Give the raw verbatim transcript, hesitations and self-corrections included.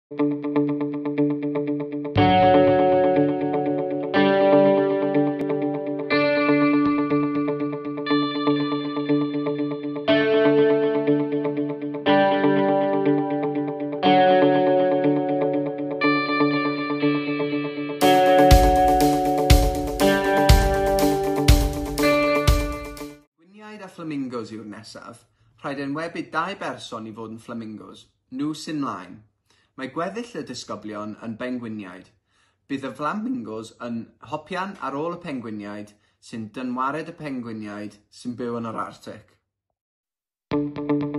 Gwyniaid a flamingos yw'r nesaf. Rhaid enwebu dau berson i fod yn flamingos. Nhw sy'n mlaen. Mae gweddill y disgyblion yn bengwiniaid. Bydd y flamingos yn hopian ar ôl y pengwiniaid sy'n dynwared y pengwiniaid sy'n byw yn yr Arctic.